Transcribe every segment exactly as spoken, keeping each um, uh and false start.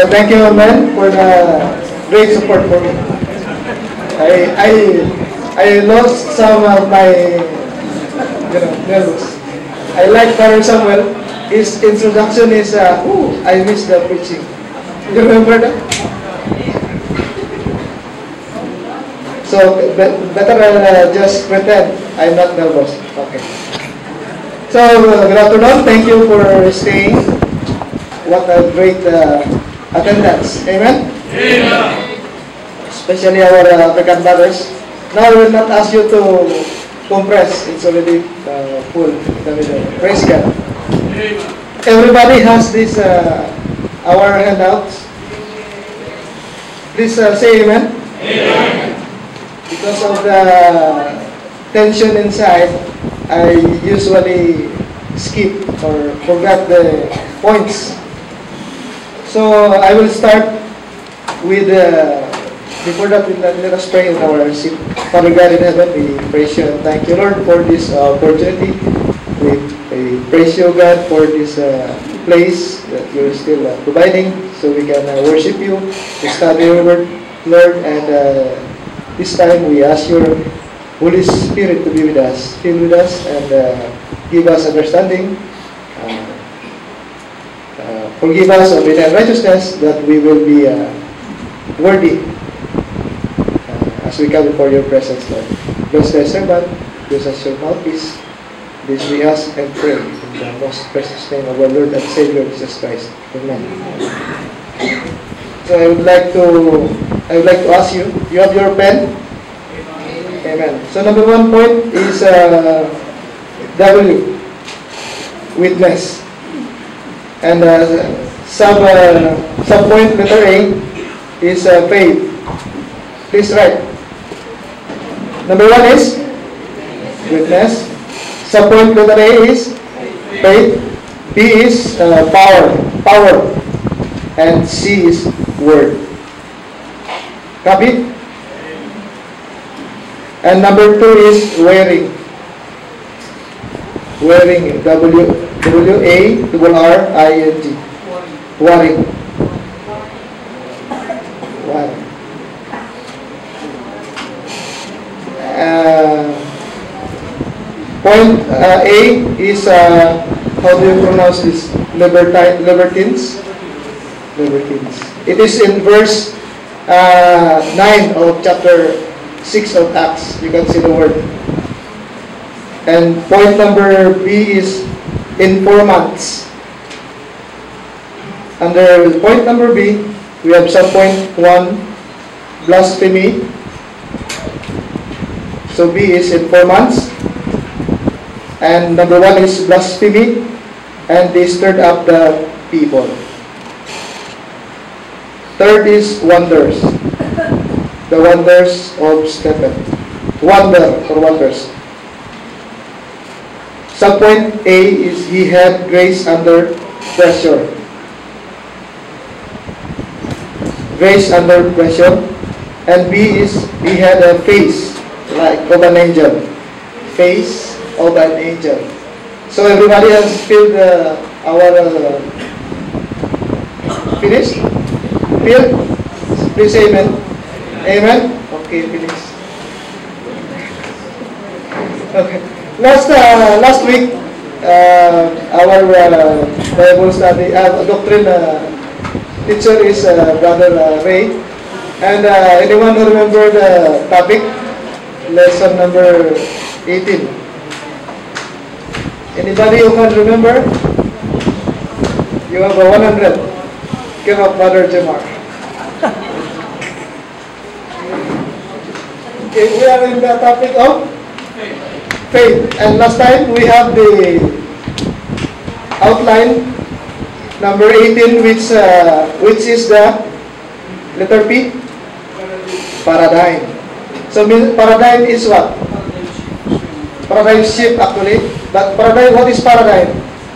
thank you, man, for the great support for me. I I I lost some of my you know nerves. I like Father Samuel. His introduction is uh, ooh, I miss the preaching. You remember that? So be better uh, just pretend I'm not nervous. Okay. So uh, good afternoon. Thank you for staying. What a great uh, attendance. Amen? Amen. Especially our uh, African brothers. Now I will not ask you to compress. It's already uh, full. Praise God. Amen. Everybody has this uh, our handouts. Please uh, say amen. Amen. Because of the tension inside, I usually skip or forget the points. So I will start with, uh, before that, let us pray in our seat. Father God in heaven, we praise you and thank you, Lord, for this uh, opportunity. We, we praise you, God, for this uh, place that you're still uh, providing so we can uh, worship you, to study your word, Lord, and uh, this time we ask your Holy Spirit to be with us, fill with us, and uh, give us understanding. Uh, uh, forgive us of sin and righteousness, that we will be uh, worthy uh, as we come before your presence, Lord. Bless thy servant, use us your mouthpiece. This we ask and pray in the most precious name of our Lord and Savior Jesus Christ. Amen. So I would like to I would like to ask you, you have your pen? Amen. So number one point is uh, W, witness. And uh, sub, uh, sub point letter A is uh, faith. Please write. Number one is witness. Sub point letter A is faith. B is uh, power. Power. And C is word. Copy? And number two is wearing. Wearing. W W A double R I N G. Wearing. Wearing. Uh, point uh, A is uh, how do you pronounce this? Libertine, libertines. Libertines. It is in verse uh, nine of chapter six of Acts. You can see the word. And point number B is informants. Under point number B, we have sub point one, blasphemy. So B is informants. And number one is blasphemy. And they stirred up the people. Third is wonders. The wonders of Stephen. Wonder or wonders. Subpoint A is he had grace under pressure. Grace under pressure. And B is he had a face like of an angel. Face of an angel. So everybody has filled uh, our uh, finished? Filled? Please say amen. Amen? Okay, finish. Okay. Last uh, last week, uh, our uh, Bible study, uh, doctrine uh, teacher is uh, Brother uh, Ray. And uh, anyone who remember the topic? Lesson number eighteen. Anybody who can remember? You have a one hundred. Give up Brother Jamar. Okay, we are in the topic of faith. And last time we have the outline number eighteen, which uh, which is the letter P, paradigm. So paradigm is what? Paradigm shift actually. But paradigm, what is paradigm?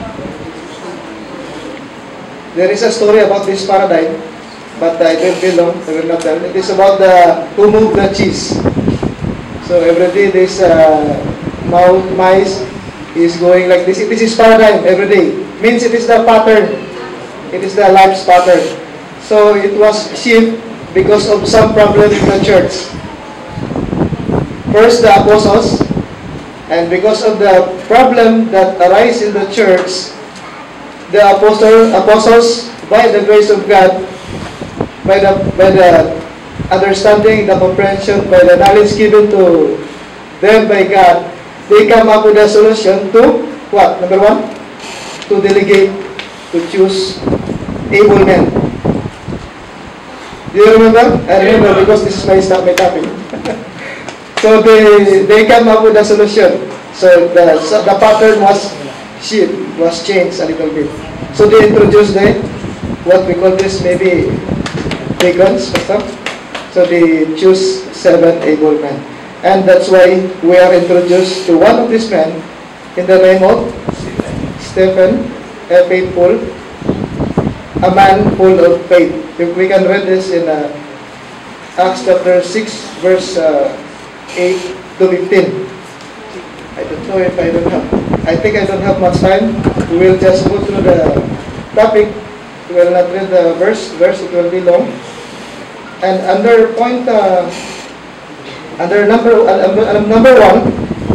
There is a story about this paradigm, but uh, it will be long. I will not tell. It is about the who moved the cheese. So every day this uh, mice is going like this. This is paradigm every day. Means it is the pattern. It is the life's pattern. So it was shift because of some problem in the church. First, the apostles, and because of the problem that arise in the church, the apostle, apostles, by the grace of God, by the by the understanding, the comprehension, by the knowledge given to them by God, they come up with a solution to what? Number one, to delegate, to choose able men. Do you remember? I remember because this is my stop, my topic. So they they come up with a solution. So the so the pattern was shift, was changed a little bit. So they introduced the what we call this maybe deacons or stuff. So they choose seven able men, and that's why we are introduced to one of these men in the name of Stephen, a faithful, a man full of faith. If we can read this in uh, Acts chapter six, verse uh, eight to fifteen. I don't know if I don't have. I think I don't have much time. We will just go through the topic. We will not read the verse. Verse it will be long. And under point, uh, under number uh, number one,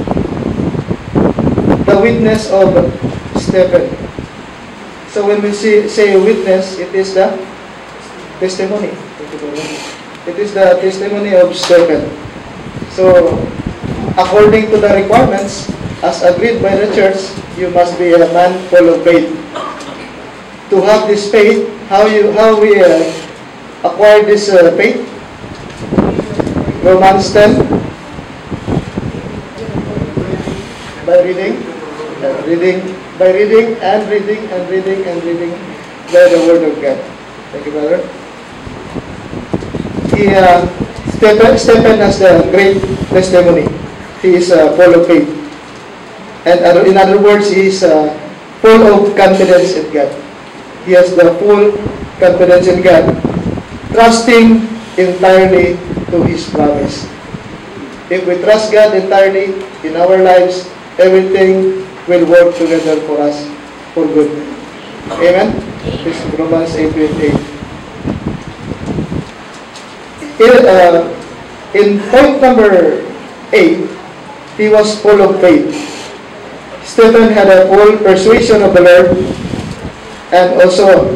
the witness of Stephen. So when we see, say witness, it is the testimony. It is the testimony of Stephen. So, according to the requirements, as agreed by the church, you must be a man full of faith. To have this faith, how you how we uh, acquire this uh, faith? Romans ten, by reading, uh, reading, by reading and reading and reading and reading by the Word of God. Thank you, brother. He, uh, Stephen, Stephen has the great testimony. He is uh, full of faith. And uh, in other words, he is uh, full of confidence in God. He has the full confidence in God, trusting entirely to His promise. If we trust God entirely in our lives, everything will work together for us for good. Amen? This is Romans eight twenty-eight. In, uh, in point number eight, he was full of faith. Stephen had a full persuasion of the Lord, and also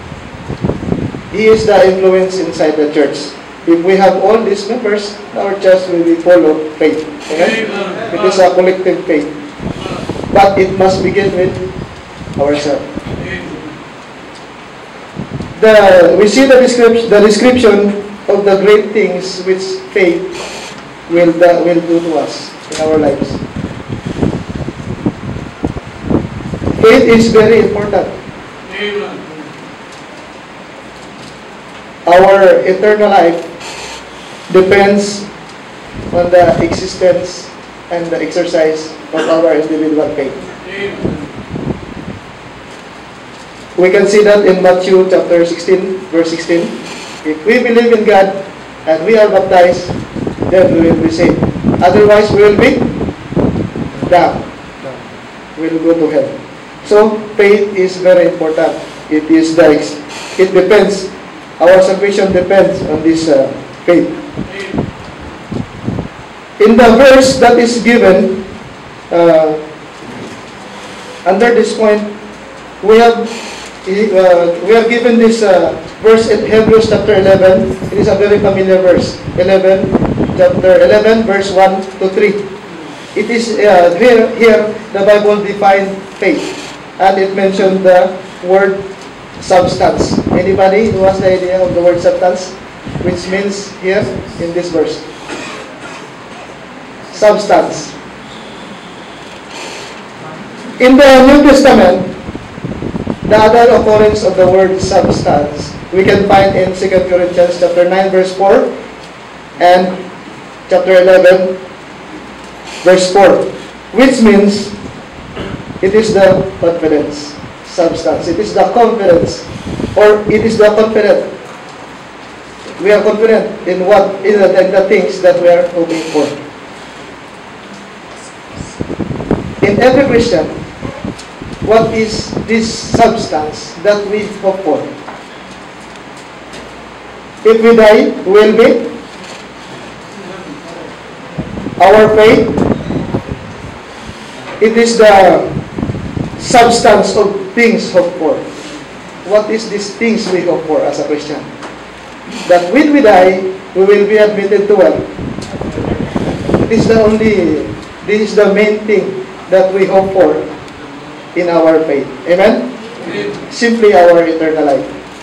he is the influence inside the church. If we have all these members, our church will be full of faith. Amen? It is a collective faith. But it must begin with ourselves. The, we see the description, the description of the great things which faith will, uh, will do to us in our lives. Faith is very important. Our eternal life depends on the existence and the exercise of our individual faith. We can see that in Matthew chapter sixteen, verse sixteen. If we believe in God and we are baptized, then we will be saved. Otherwise, we will be damned. We will go to hell. So, faith is very important. It is the, it depends. Our salvation depends on this uh, faith. In the verse that is given, uh, under this point, we have uh, we are given this uh, verse in Hebrews chapter eleven. It is a very familiar verse. eleven, chapter eleven, verse one to three. It is uh, here, here the Bible defined faith, and it mentioned the word substance. Anybody who has the idea of the word substance, which means here in this verse? Substance. In the New Testament, the other occurrence of the word substance we can find in Second Corinthians chapter nine, verse four, and chapter eleven, verse four, which means it is the confidence. Substance. It is the confidence, or it is the confident. We are confident in what in the, in the things that we are hoping for. In every Christian, what is this substance that we hope for? if we die, we will be? Our faith, it is the substance of things hoped for. What is these things we hope for as a Christian? That when we die, we will be admitted to what? This is the only, this is the main thing that we hope for in our faith. Amen? Amen. Simply our eternal life.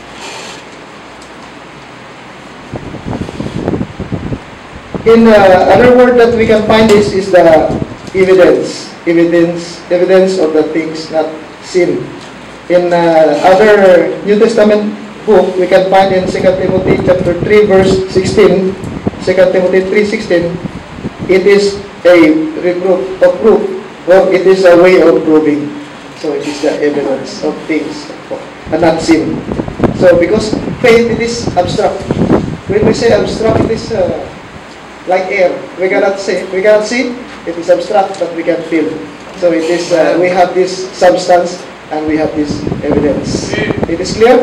In uh, another word that we can find this is the evidence, evidence, evidence of the things not seen. In uh, other New Testament book, we can find in Second Timothy chapter three, verse sixteen. Second Timothy three sixteen. It is a reproof of proof, or it is a way of proving. So it is the evidence of things not seen. So because faith, it is abstract. When we say abstract, it is uh, like air. We cannot say, we cannot see. It is abstract, but we can feel. So it is. Uh, we have this substance, and we have this evidence. It is clear.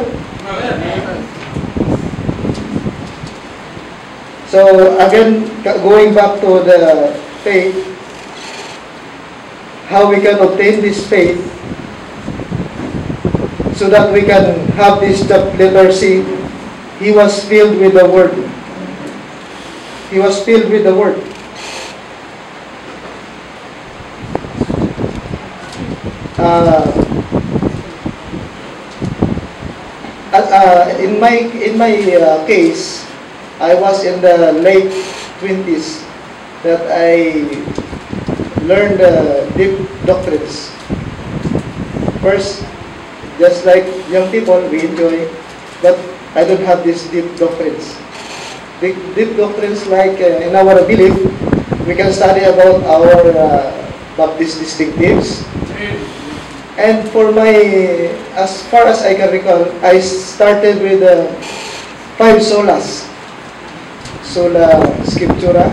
So again, going back to the faith, how we can obtain this faith, so that we can have this letter C. He was filled with the Word. He was filled with the Word. Uh, uh, in my in my uh, case, I was in the late twenties that I learned uh, deep doctrines. First, just like young people, we enjoy, but I don't have these deep doctrines. Deep, deep doctrines like uh, in our belief, we can study about our uh, Baptist distinctives. And for my, as far as I can recall, I started with uh, five solas. Sola Scriptura,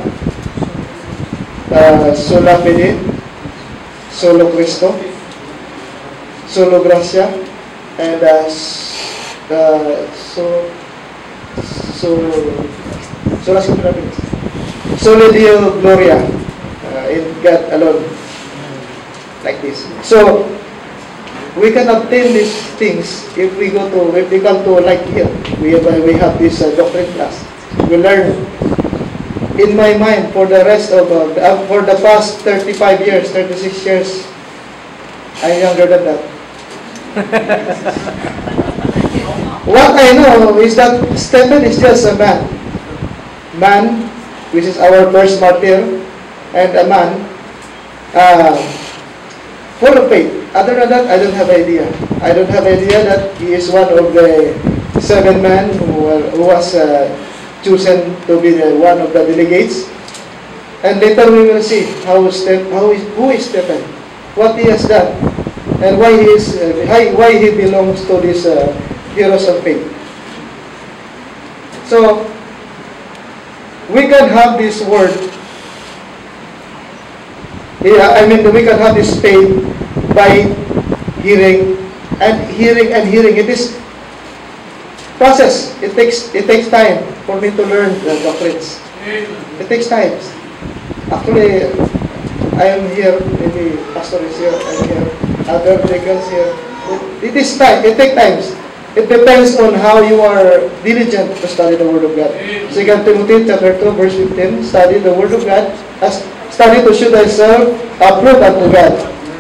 uh, Sola Fide, Solo Cristo, Solo Gracia, and uh, uh, so, so, Sola Scriptura, Solo Deo Gloria, uh, in God alone, like this. So, we can obtain these things if we go to, if we come to like here, we have, we have this uh, doctrine class. We learn. In my mind, for the rest of, uh, for the past thirty-five years, thirty-six years, I'm younger than that. What I know is that Stephen is just a man. Man, which is our first martyr, and a man uh, full of faith. Other than that, I don't have idea. I don't have idea that he is one of the seven men who, were, who was uh, chosen to be the, one of the delegates. And later we will see how Steph, how is, who is Stephen, what he has done, and why he is uh, why he belongs to this uh, heroes of faith. So we can have this word. Yeah, I mean we can have this faith by hearing and hearing and hearing. It is process. It takes it takes time for me to learn the doctrines. It takes time. Actually, I am here. Maybe pastor is here. I am here. Other deacons here. It, it is time. It takes time. It depends on how you are diligent to study the Word of God. Second Timothy chapter two, verse fifteen. Study the Word of God. As study to show thyself approved unto God.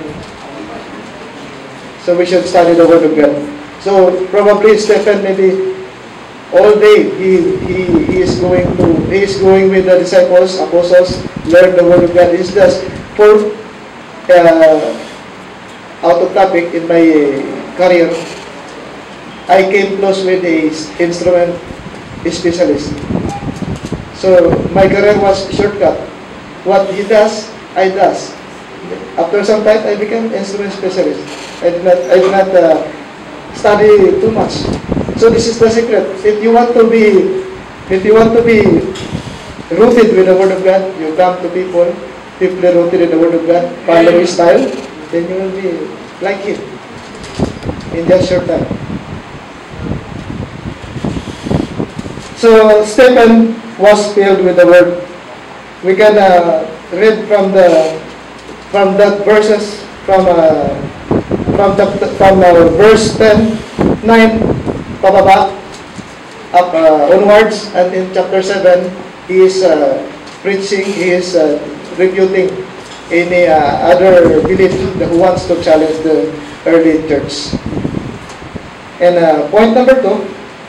So we should study the Word of God. So probably Stephen maybe all day he he, he is going to he is going with the disciples, apostles, learn the Word of God. It's just for uh, out of topic in my career. I came close with a instrument specialist. So my career was shortcut. What he does, I does. After some time, I became instrument specialist. I did not, I did not uh, study too much. So this is the secret. If you want to be, if you want to be rooted with the Word of God, you come to people deeply rooted in the Word of God, follow His style, then you will be like Him in just short time. So Stephen was filled with the word. We can uh, read from the from that verses from uh, from the, from uh, verse ten, nine pababa up uh, onwards, and in chapter seven he is uh, preaching, he is uh, refuting any uh, other belief that who wants to challenge the early church. And uh, point number two,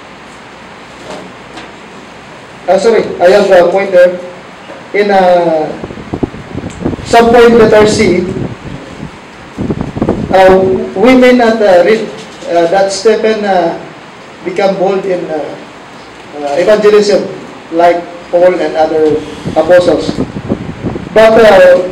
uh, sorry, I have a point there. In uh, sub-point letter C, uh, we may not uh, read uh, that Stephen uh, become bold in uh, uh, evangelism like Paul and other apostles. But uh,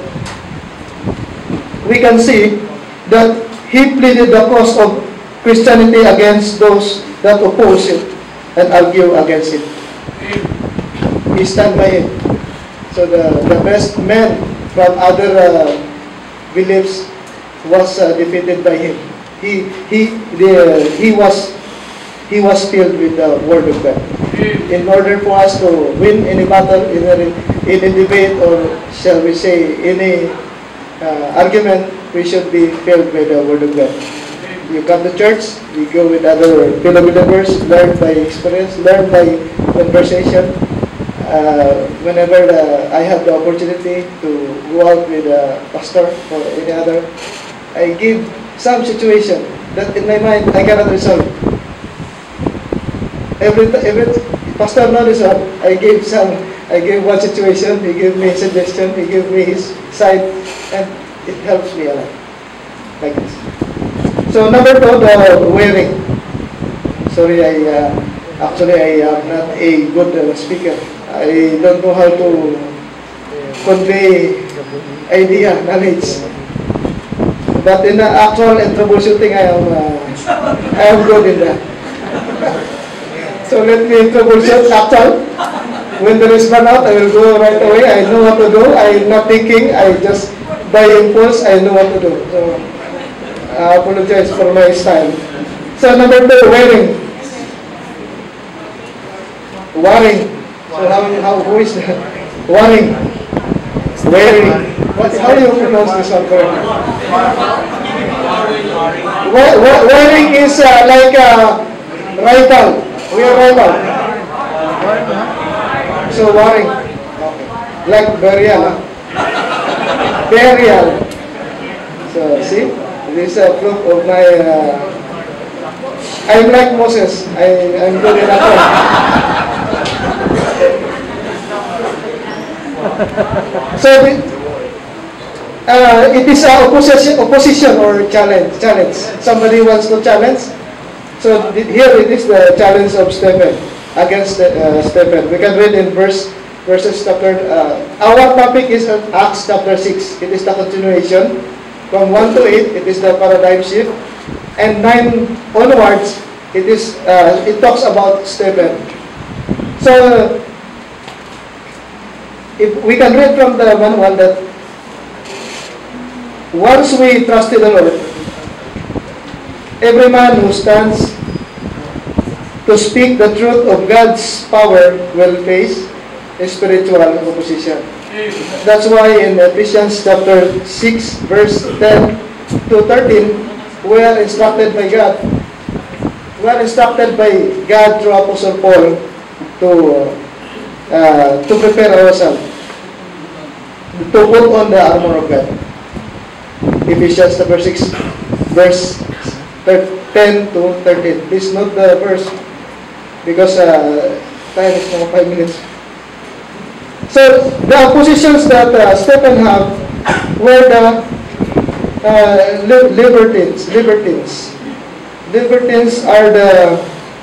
we can see that he pleaded the cause of Christianity against those that oppose it and argue against it. He stand by it. So the, the best man from other uh, beliefs was uh, defeated by him. He he the, he was he was filled with the word of God. In order for us to win any battle, in a, in a debate, or shall we say any uh, argument, we should be filled with the word of God. You come to church, you go with other fellow believers, learn by experience, learn by conversation. Uh, whenever the, I have the opportunity to go out with a pastor or any other, I give some situation that in my mind I cannot resolve. Every every pastor not resolve, I give some, I give one situation, he give me a suggestion, he give me his side, and it helps me a lot. Like this. So number two, the wearing. Sorry, I uh, actually I am not a good uh, speaker. I don't know how to convey idea, knowledge. But in the actual and troubleshooting, I am uh, I am good in that. So let me troubleshoot actual. When there is run out, I will go right away. I know what to do. I am not thinking. I just by impulse, I know what to do. So I apologize for my style. So number two, wearing. Wearing. So how, how who is that? Wearing. Wearing. What, how do you pronounce this one correctly? Wearing is uh, like a rifle. We are rifle. So wearing. Okay. Like burial. Huh? Burial. So see, this is a proof of my. Uh, I'm like Moses. I I'm good enough. So uh, it is a opposition, opposition or challenge. Challenge. Somebody wants to challenge. So here it is the challenge of Stephen against uh, Stephen. We can read in verse verses chapter. Uh, our topic is Acts chapter six. It is the continuation from one to eight. It is the paradigm shift, and nine onwards. It is. Uh, it talks about Stephen. So. If we can read from the manual that once we trust in the Lord, every man who stands to speak the truth of God's power will face a spiritual opposition. That's why in Ephesians chapter six, verse ten to thirteen, we are instructed by God. We are instructed by God through Apostle Paul to Uh, to prepare ourselves, to put on the armor of God. Ephesians chapter six, verse ten to thirteen. Please note the verse because uh, time is now five minutes. So the oppositions that uh, Stephen have were the uh, li libertines. Libertines. Libertines are the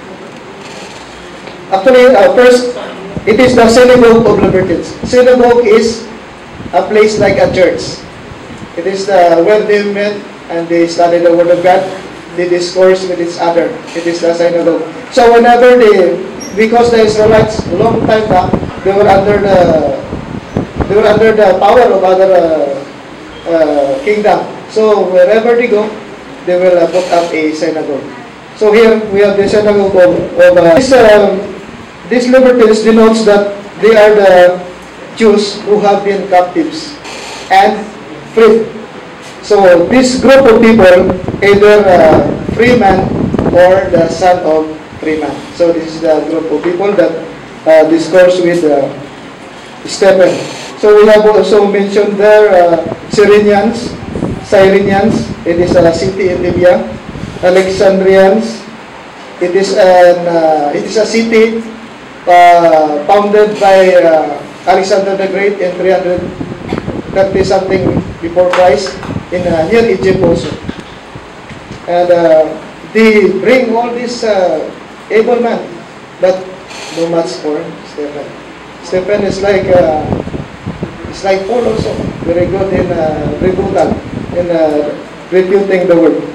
actually uh, first. It is the synagogue of libertines. Synagogue is a place like a church. It is the, where they met and they study the Word of God. They discourse with each other. It is the synagogue. So whenever they, because the Israelites, long time back, they were under the, they were under the power of other uh, uh, kingdom. So wherever they go, they will uh, put up a synagogue. So here we have the synagogue of, of uh, this. Um, these libertines denotes that they are the Jews who have been captives and freed. So this group of people, either uh, free man or the son of free man. So this is the group of people that uh, discourse with uh, Stephen. So we have also mentioned there uh, Cyrenians, Cyrenians, it is a city in Libya. Alexandrians, it is an uh, it is a city uh, founded by uh, Alexander the Great in three hundred thirty something before Christ in uh, near Egypt also. And uh, they bring all these uh, able men, but no much for Stephen. Stephen is like uh, it's like Paul also, very good in uh, rebuttal, in uh, refuting the word.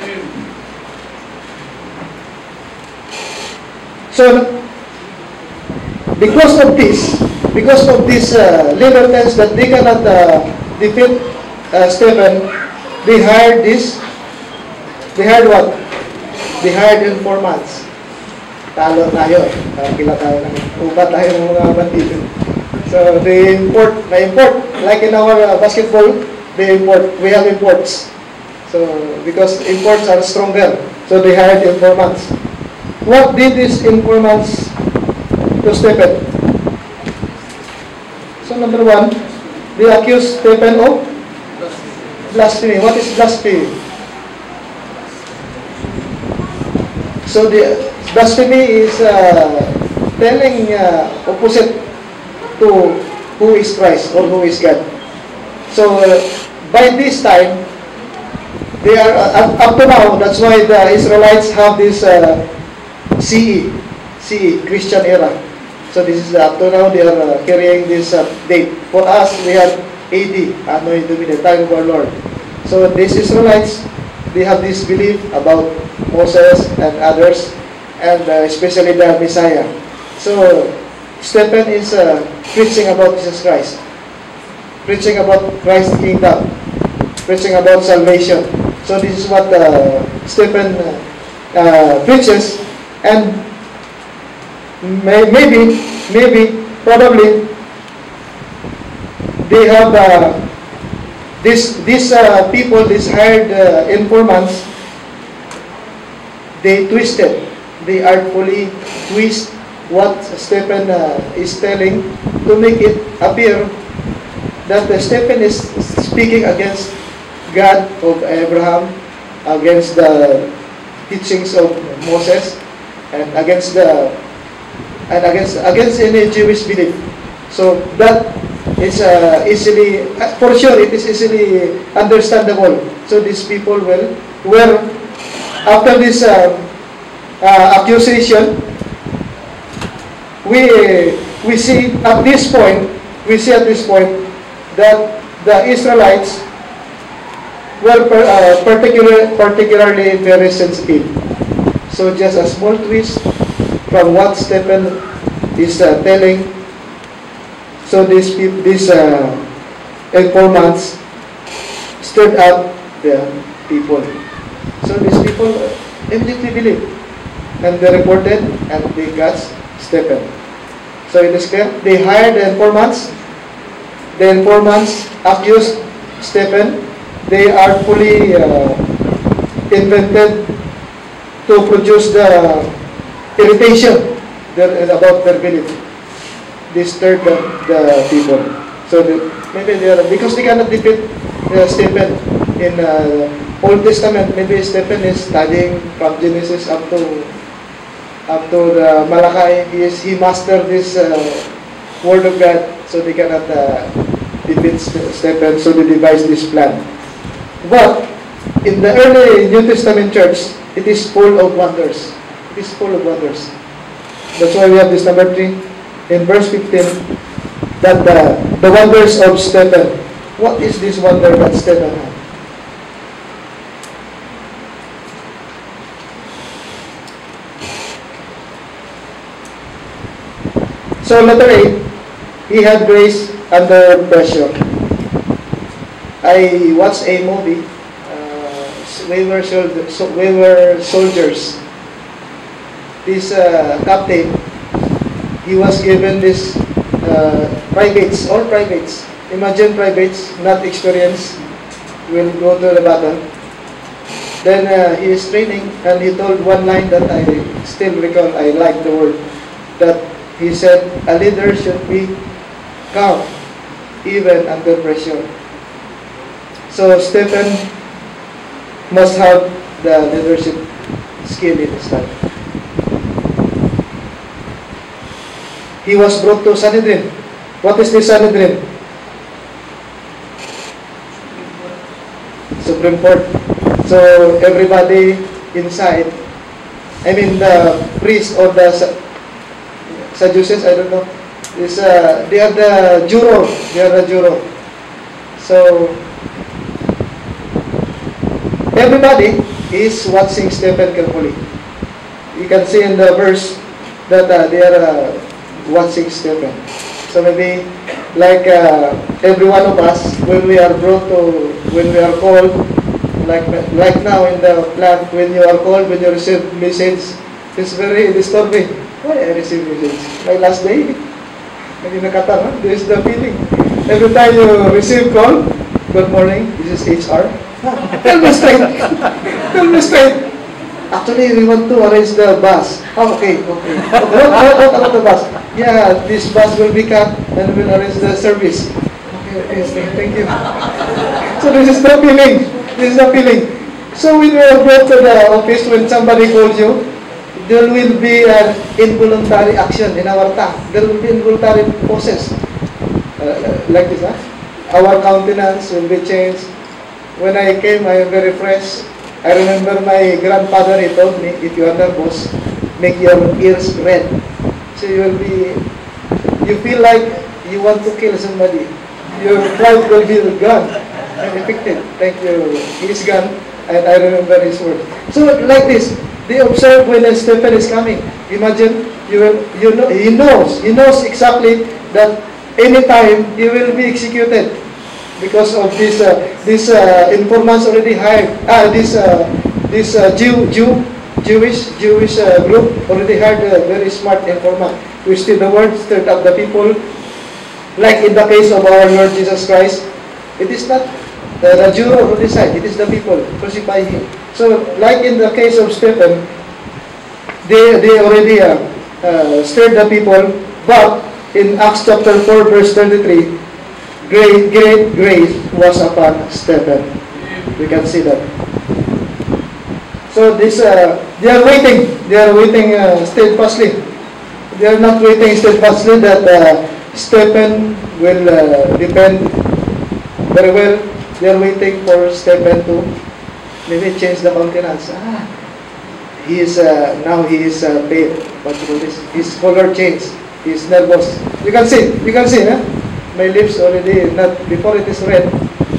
So, because of this, because of this uh, libertines that they cannot uh, defeat uh, Stephen, they hired this, they hired what? They hired informants. Talo tayo, uh, kila tayo ng upa tayo ng mga bandido. So, they import, na-import, like in our uh, basketball, they import, we have imports. So, because imports are stronger, so they hired informants. What did these informants to Stephen? So number one, they accused Stephen of blasphemy. What is blasphemy? So the blasphemy is uh, telling uh, opposite to who is Christ or who is God. So uh, by this time, they are uh, up to now. That's why the Israelites have this. Uh, C E, C E, Christian era. So this is up to now they are uh, carrying this uh, date. For us, we have A D, Anno Domini, time of our Lord. So these Israelites, they have this belief about Moses and others, and uh, especially the Messiah. So Stephen is uh, preaching about Jesus Christ, preaching about Christ's kingdom, preaching about salvation. So this is what uh, Stephen uh, uh, preaches. And may, maybe, maybe, probably, they have uh, this, these uh, people, these hired uh, informants, they twisted, they artfully twist what Stephen uh, is telling to make it appear that uh, Stephen is speaking against God of Abraham, against the teachings of Moses, and against the and against against any Jewish belief. So that is uh, easily, for sure, it is easily understandable. So these people will, were after this uh, uh, accusation, we we see at this point, we see at this point that the Israelites were per, uh, particular, particularly very sensitive. So just a small twist from what Stephen is uh, telling. So these people, these uh, informants stirred up the people. So these people immediately believed, and they reported, and they got Stephen. So it is clear. They hired the informants. The informants accused Stephen. They artfully uh, invented to produce the irritation about their belief. They stirred the, the people. So the, maybe they are, because they cannot defeat uh, Stephen in uh, Old Testament. Maybe Stephen is studying from Genesis up to up to the Malachi. He is he mastered this uh, word of God, so they cannot uh, defeat Stephen. So they devised this plan. But in the early New Testament church, it is full of wonders. It is full of wonders. That's why we have this number three in verse fifteen, that the, the wonders of Stephen. What is this wonder that Stephen had? So letter eight, he had grace under pressure. I watched a movie. We were, so we were soldiers. This uh, captain, he was given this uh, privates, all privates. Imagine privates, not experienced, will go to the battle. Then uh, he is training, and he told one line that I still recall. I like the word that he said, "A leader should be calm, even under pressure." So Stephen must have the leadership skill in his life. He was brought to Sanhedrin. What is this Sanhedrin? Supreme Court. So everybody inside, I mean the priest or the Sadducees, I don't know, is uh, they are the juror. They are the juror. So everybody is watching Stephen carefully. You can see in the verse that uh, they are uh, watching Stephen. So maybe like uh, every one of us, when we are brought to, when we are called, like like now in the plant, when you are called, when you receive message, it's very disturbing. Why I receive message? My last day, hindi nakata, huh? This is the feeling. Every time you receive call, good morning, this is H R. Tell me straight. Tell me straight. Actually, we want to arrange the bus. Oh, okay, okay. What, what, what about the bus? Yeah, this bus will be cut and we'll arrange the service. Okay, okay, thank you. So this is the feeling. This is the feeling. So when you are brought to the office, when somebody calls you, there will be an involuntary action in our tongue. There will be involuntary process. Uh, like this, huh? Our countenance will be changed. When I came, I am very fresh. I remember my grandfather, he told me, if you are nervous, make your ears red. So you will be, you feel like you want to kill somebody. Your pride will be gone and affected. Thank you. He is gone, and I remember his word. So like this, they observe when Stephen is coming. Imagine, you will, you know, he knows, he knows exactly that anytime he will be executed. Because of this, uh, this uh, informants already hired. Ah, this, uh, this uh, Jew, Jew, Jewish, Jewish uh, group already hired a very smart informant. Twisted the word, stirred up the people. Like in the case of our Lord Jesus Christ, it is not the, the juror who decide. It is the people crucify him. So, like in the case of Stephen, they they already uh, uh, stirred the people. But in Acts chapter four, verse thirty-three. Great, great grace was upon Stephen. We can see that. So this, uh, they are waiting. They are waiting uh, steadfastly. They are not waiting steadfastly that uh, Stephen will uh, depend very well. They are waiting for Stephen to maybe change the countenance. Ah, he is uh, now he is uh, pale. What you call this? His color changed. He is nervous. You can see. You can see, huh? My lips already, not before it is red.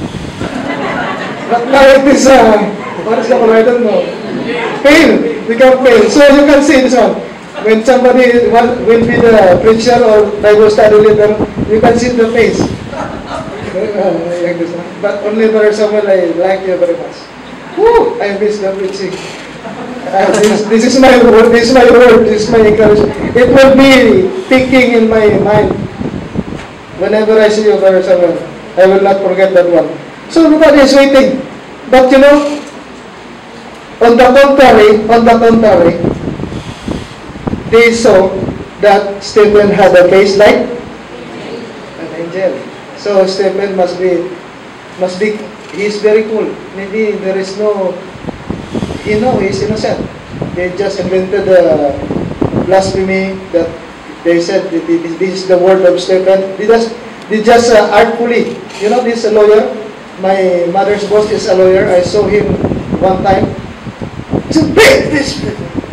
But now it is, uh, what is the color? I don't know. Pale. Become pale. So you can see this one. When somebody will be the preacher or Bible study leader, you can see the face. Uh, like this one. But only Brother Samuel, I like you very much. Woo! I miss the preaching. Uh, this, this is my word. This is my word. This is my encouragement. It will be thinking in my mind. Whenever I see you, Brother Samuel, I will not forget that one. So everybody is waiting. But you know, on the contrary, on the contrary, they saw that Stephen had a face like an angel. So Stephen must be, must be, he is very cool. Maybe there is no, you know, he is innocent. They just invented the blasphemy that they said that this is the word of Stephen. They just, they just uh, artfully, you know, this a lawyer. My mother's boss is a lawyer. I saw him one time. He said, "Break this."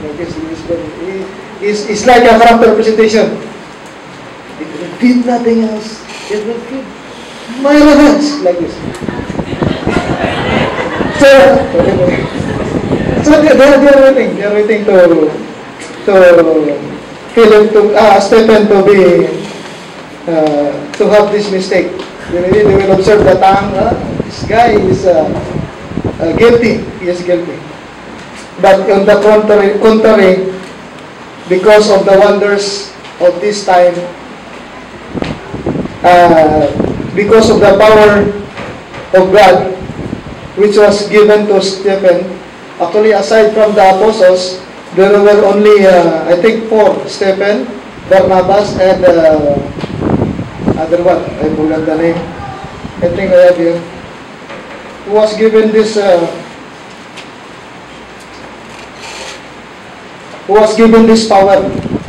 It's, it's like a character presentation. It will feed nothing else. It will feed my relevance like this. So, so they, they, are, they are waiting. They are waiting to to. Philip to uh, Stephen to be uh, to have this mistake. They, they will observe the tongue. Uh, this guy is uh, uh, guilty. He is guilty. But on the contrary, contrary, because of the wonders of this time, uh, because of the power of God which was given to Stephen. Actually, aside from the apostles, there were only, uh, I think, four: Stephen, Barnabas, and uh, other one, I forgot the name. I think I have here. Who was given this, uh, who was given this power.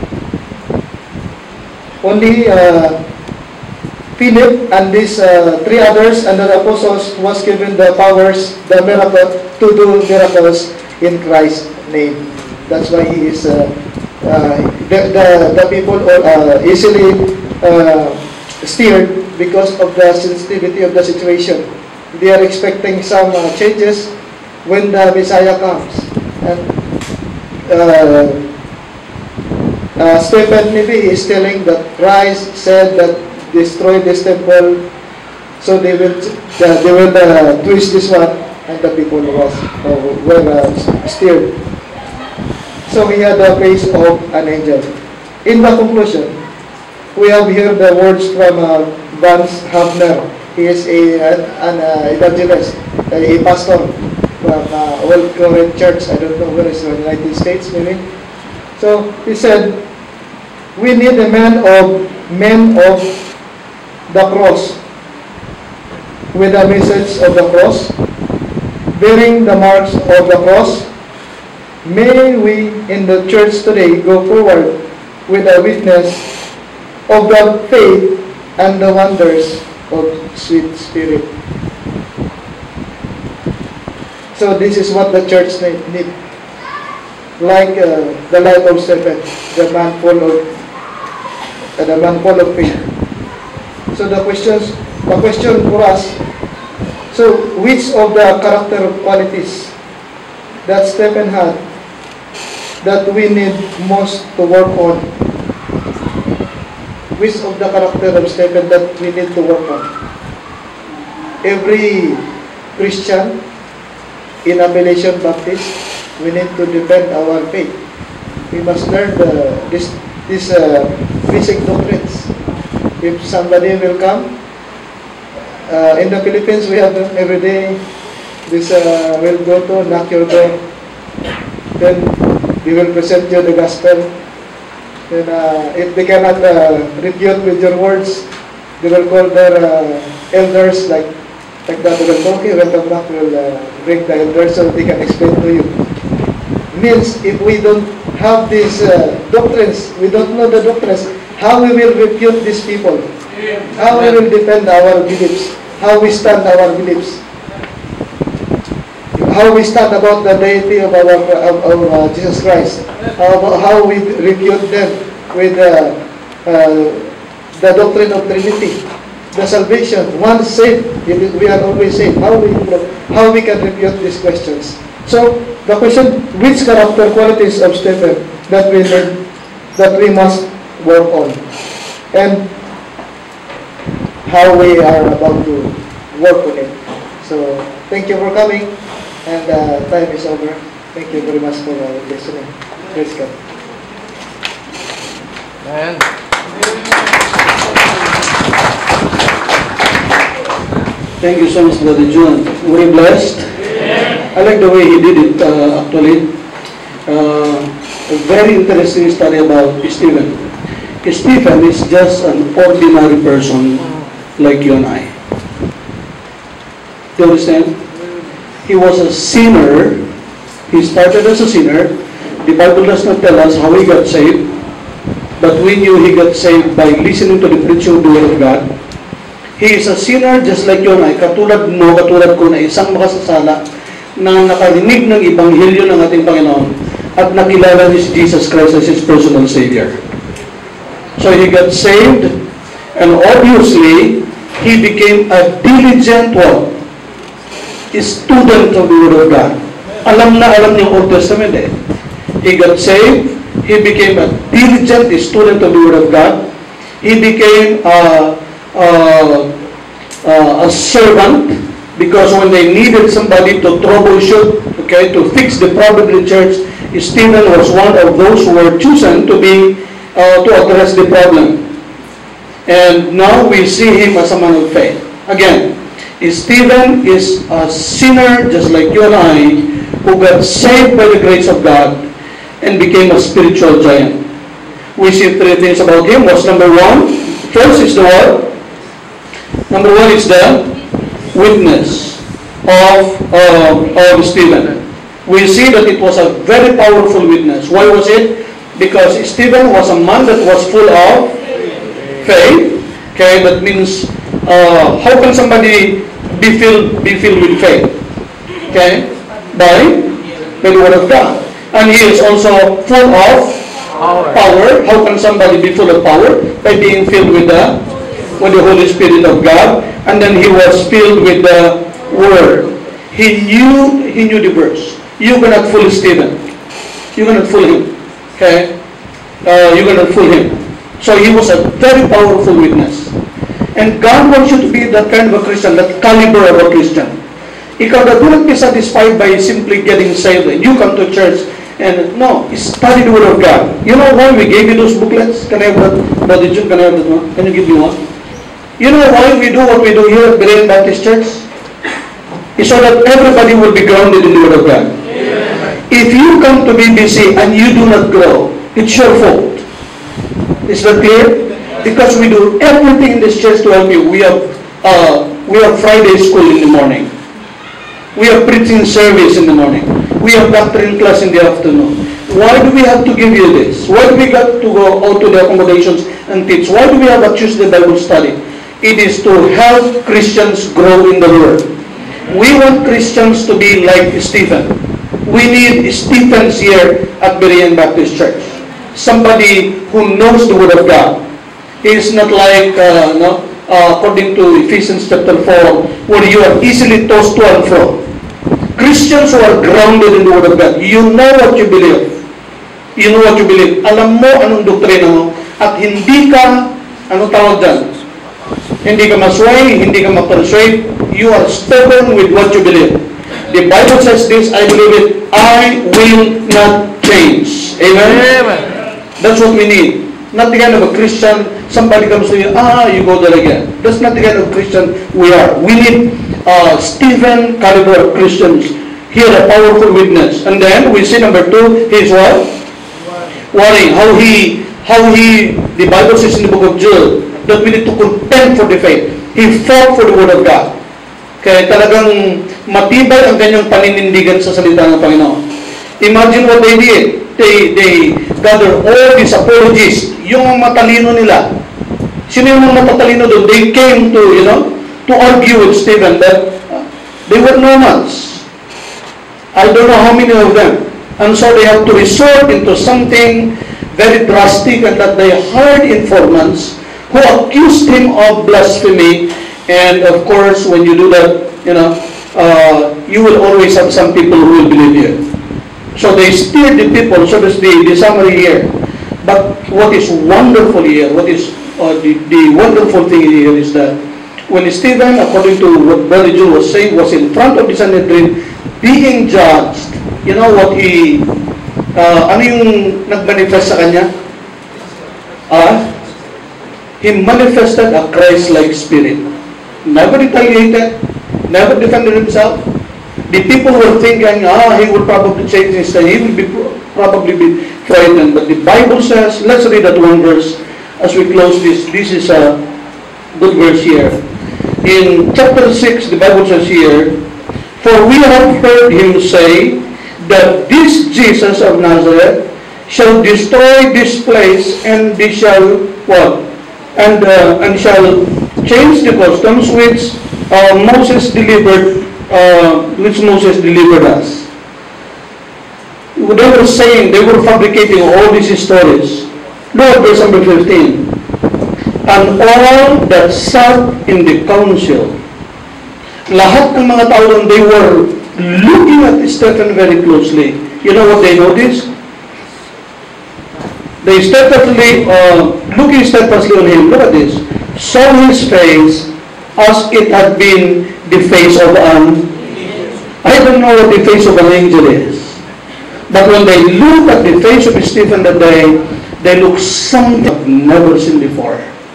Only uh, Philip and these uh, three others and the apostles was given the powers, the miracle, to do miracles in Christ's name. That's why he is, uh, uh, the, the, the people are uh, easily uh, steered because of the sensitivity of the situation. They are expecting some uh, changes when the Messiah comes. And uh, uh, Stephen maybe is telling that Christ said that destroy this temple, so they will uh, they will uh, twist this one, and the people was uh, were uh, steered. So he had the face of an angel. In the conclusion, we have here the words from uh, Vance Havner. He is a an uh, evangelist, a, a pastor from uh, Old Corinth Church. I don't know where it's in the United States, maybe. So he said, "We need a man of men of the cross, with the message of the cross, bearing the marks of the cross. May we in the church today go forward with a witness of the faith and the wonders of sweet spirit." So this is what the church need. Like uh, the life of Stephen, the man full of uh, the man full of faith. So the questions, the question for us, so which of the character qualities that Stephen had that we need most to work on? Which of the character of Stephen that we need to work on? Every Christian in Appalachian Baptist, we need to defend our faith. We must learn the, this, this uh, basic doctrines. If somebody will come, uh, in the Philippines we have every day, this uh, will go to knock your door, then they will present you the gospel. Then uh, if they cannot uh, refute with your words, they will call their uh, elders, like like that. They will go, okay, welcome back. We will uh, bring the elders so they can explain to you. Means if we don't have these uh, doctrines, we don't know the doctrines, how we will refute these people? How we will defend our beliefs? How we stand our beliefs? How we stand about the deity of our of, of uh, Jesus Christ? How, how we refute them with uh, uh, the doctrine of Trinity, the salvation, once saved, we are always saved. How we how we can refute these questions? So the question: which character qualities of Stephen that we need, that we must work on, and how we are about to work on it. So thank you for coming, and uh, time is over. Thank you very much for uh, listening. Praise God. And thank you so much, Brother John. Very blessed. I like the way he did it, uh, actually. Uh, a very interesting study about Stephen. Stephen is just an ordinary person like you and I. Do you understand? He was a sinner. He started as a sinner. The Bible does not tell us how he got saved, but we knew he got saved by listening to the preaching of the Word of God. He is a sinner just like you and I, katulad mo, katulad ko na isang makasasala na nakarinig ng Ebanghelyo ng ating Panginoon at nakilala ni Jesus Christ as his personal Savior. So he got saved, and obviously, he became a diligent what? A student of the Word of God. Alam na alam niya Old Testament eh. He got saved, he became a diligent student of the Word of God. He became a, a, a, a servant, because when they needed somebody to troubleshoot, okay, to fix the problem in the church, Stephen was one of those who were chosen to be uh, to address the problem. And now we see him as a man of faith. Again, Stephen is a sinner just like you and I, who got saved by the grace of God and became a spiritual giant. We see three things about him. What's number one? First is the what? Number one is the witness of, uh, of Stephen. We see that it was a very powerful witness. Why was it? Because Stephen was a man that was full of faith. Okay, that means uh, how can somebody be filled be filled with faith? Okay, by by the word of God. And he is also full of power. power. How can somebody be full of power? By being filled with the with the Holy Spirit of God. And then he was filled with the Word. He knew he knew the verse. You cannot fool Stephen. You cannot fool him. Okay, uh, you cannot fool him. So he was a very powerful witness. And God wants you to be that kind of a Christian, that caliber of a Christian. Ikaw na do not be satisfied by simply getting saved. You come to church and no, study the Word of God. You know why we gave you those booklets? Can I have that? Brother June, can I have that one? Can you give me one? You know why we do what we do here at Berean Baptist Church? It's so that everybody will be grounded in the Word of God. Amen. If you come to B B C and you do not grow, it's your fault. Is that clear? Because we do everything in this church to help you. We have uh, we have Friday school in the morning. We have preaching service in the morning. We have doctrine class in the afternoon. Why do we have to give you this? Why do we got to go out to the accommodations and teach? Why do we have a Tuesday Bible study? It is to help Christians grow in the Word. We want Christians to be like Stephen. We need Stephens here at Berean Baptist Church. Somebody who knows the Word of God. He is not like, uh, no, uh, according to Ephesians chapter four, where you are easily tossed to and fro. Christians who are grounded in the Word of God, you know what you believe. You know what you believe. Alam mo anong doktrina mo, at hindi ka, ano tawag dyan? Hindi ka masway, hindi ka ma-persuade. You are stubborn with what you believe. The Bible says this, I believe it, I will not change. Amen? Amen. That's what we need. Not the kind of a Christian, somebody comes to you, ah, you go there again. That's not the kind of Christian we are. We need uh, Stephen caliber of Christians. Here, a powerful witness. And then, we see number two, he is what? Warning. How he, how he, the Bible says in the book of Jude, that we need to contend for the faith. He fought for the Word of God. Kaya talagang matibay ang kanyang paninindigan sa salita ng Panginoon. Imagine what they did. They, they gather all these apologists, yung matalino nila. Sino yung mga matalino doon? They came to, you know, to argue with Stephen that uh, they were nomads. I don't know how many of them. And so they have to resort into something very drastic, and that they hired informants who accused him of blasphemy. And of course, when you do that, you know, uh, you will always have some people who will believe you. So they steered the people, so that's the, the summary here. But what is wonderful here, what is uh, the, the wonderful thing here is that when Stephen, according to what Brother Joe was saying, was in front of the Sanhedrin, being judged, you know what he, uh, ano yung nag-manifest sa kanya? Ah, he manifested a Christ-like spirit. Never retaliated, never defended himself. The people were thinking, ah, he will probably change his style. He will be probably be frightened. But the Bible says, let's read that one verse as we close this. This is a good verse here. In chapter six, the Bible says here, for we have heard him say that this Jesus of Nazareth shall destroy this place, and they shall what? And uh, and shall change the customs which uh, Moses delivered. Uh, which Moses delivered us. They were saying, they were fabricating all these stories. Look at verse number fifteen. And all that sat in the council, lahat ng mga tao doon, they were looking at Stephen very closely. You know what they noticed? They steadfastly, uh, looking steadfastly on him, look at this, saw his face as it had been the face of an, I don't know what the face of an angel is. But when they looked at the face of Stephen that day, they look something I've never seen before.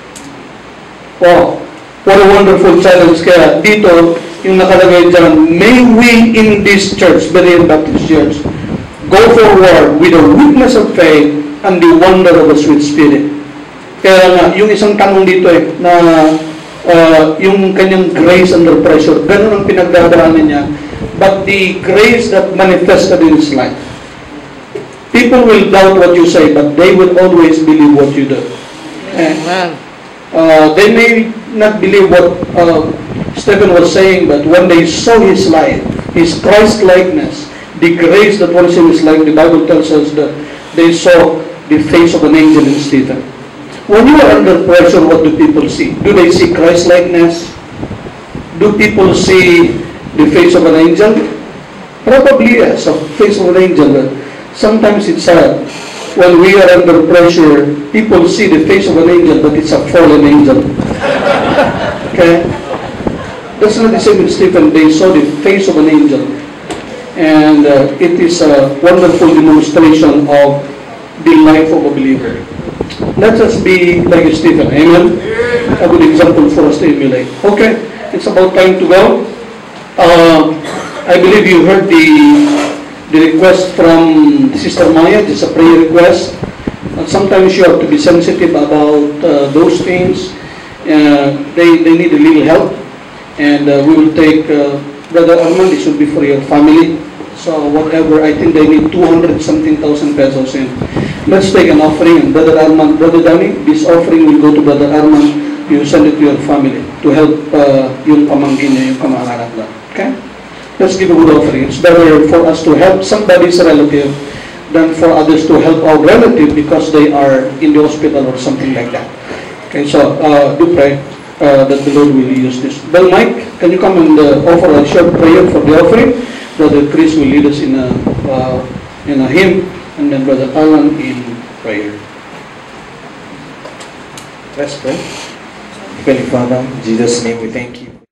Wow, what a wonderful challenge. Kaya dito, yung nakalagay dyan, may we in this church, Berean Baptist Church, go forward with the weakness of faith and the wonder of the sweet spirit. Kaya nga, yung isang tanong dito eh, na uh, yung kanyang grace under pressure, ganun ang pinagdadaanan niya. But the grace that manifested in his life. People will doubt what you say, but they will always believe what you do. Amen. Uh, they may not believe what uh, Stephen was saying, but when they saw his life, his Christ-likeness, the grace that was in his life, the Bible tells us that they saw the face of an angel in Stephen. When you are under pressure, what do people see? Do they see Christ-likeness? Do people see the face of an angel? Probably yes, a face of an angel. But sometimes it's sad. When we are under pressure, people see the face of an angel, but it's a fallen angel. Okay? That's not the same with Stephen. They saw the face of an angel. And uh, it is a wonderful demonstration of the life of a believer. Let us be like Stephen. Amen? A good example for us to emulate. Okay, it's about time to go. Uh, I believe you heard the the request from Sister Maya. It's a prayer request. And sometimes you have to be sensitive about uh, those things. Uh, they, they need a little help. And uh, we will take, uh, Brother Armand, this will be for your family. So whatever, I think they need two hundred something thousand pesos in. Let's take an offering. And Brother Armand, Brother Danny, this offering will go to Brother Armand. You send it to your family to help uh, yung pamangkin niya, yung kamag-anak na. Okay? Let's give a good offering. It's better for us to help somebody's relative than for others to help our relative because they are in the hospital or something like that. Okay, so uh, do pray uh, that the Lord will use this. Well, Mike, can you come and uh, offer a short prayer for the offering? Brother Chris will lead us in a, uh, in a hymn, and then Brother Alan in prayer. Let's pray. Heavenly Father, in Jesus' name we thank you.